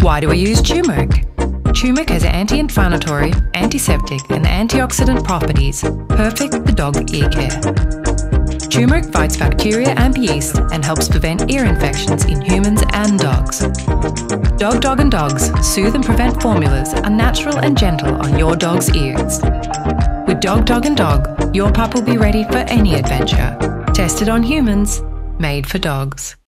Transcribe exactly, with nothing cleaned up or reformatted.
Why do I use turmeric? Turmeric has anti-inflammatory, antiseptic and antioxidant properties, perfect for dog ear care. Turmeric fights bacteria and yeast and helps prevent ear infections in humans and dogs. Dog, Dog and Dogs Soothe and Prevent formulas are natural and gentle on your dog's ears. With Dog, Dog and Dog, your pup will be ready for any adventure. Tested on humans, made for dogs.